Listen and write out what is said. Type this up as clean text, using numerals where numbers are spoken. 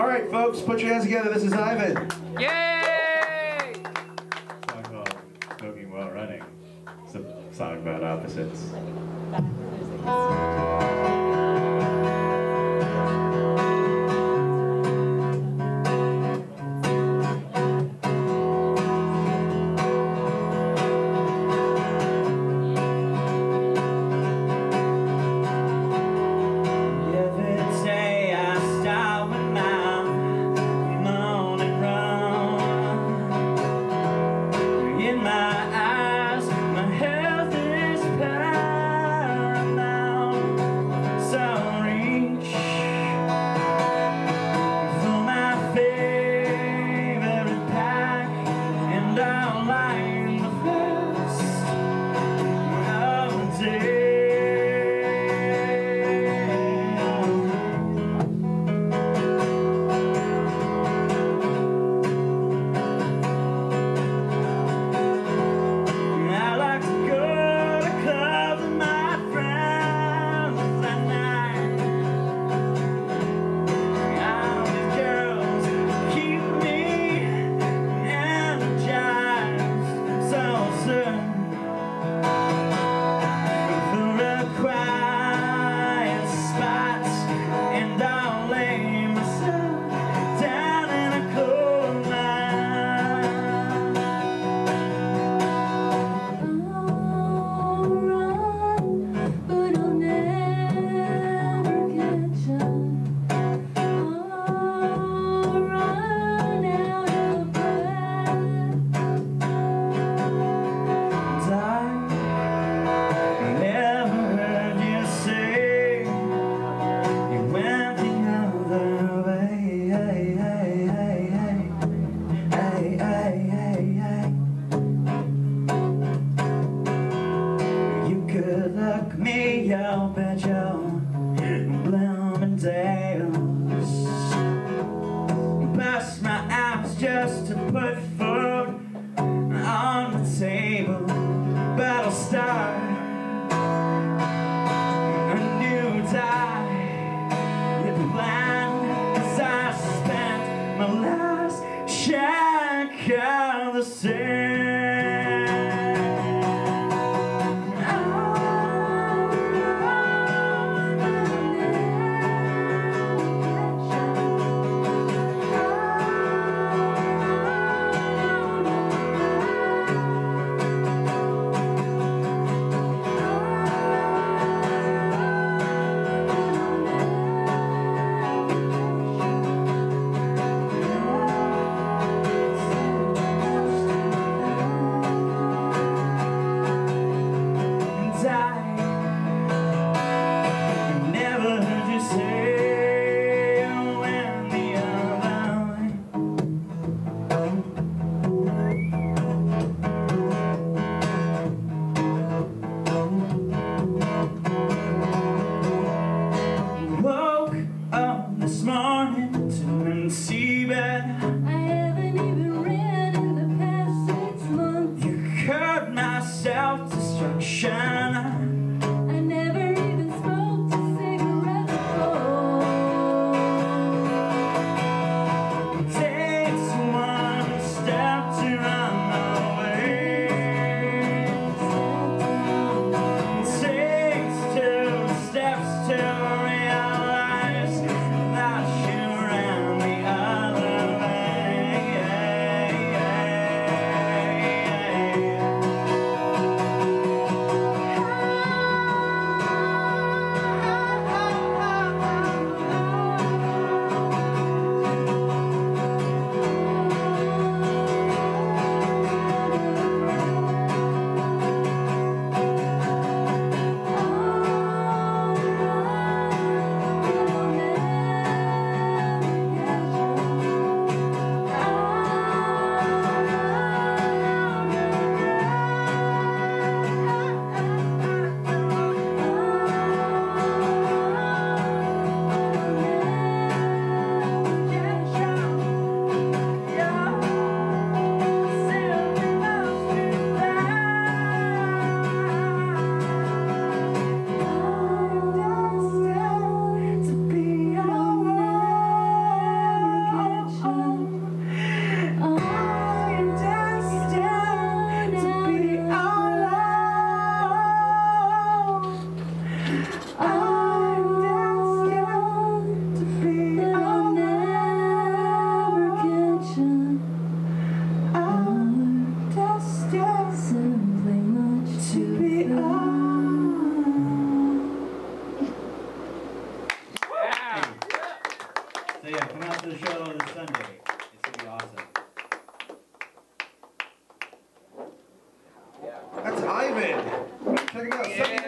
right, folks, put your hands together. This is Ivan. Yay! A song called Smoking While Running. It's a song about opposites. Look me up at your Bloomingdale's, bust my ass just to put food on the table, but I'll start a new diet plan, 'cause I spent my last check on the same. This morning to seabed, I haven't even read in the past 6 months. you curbed my self-destruction. I never even smoked a cigarette before. It takes one step to run away. It takes 2 steps to realize that you ran me up. Ivan. Check him out.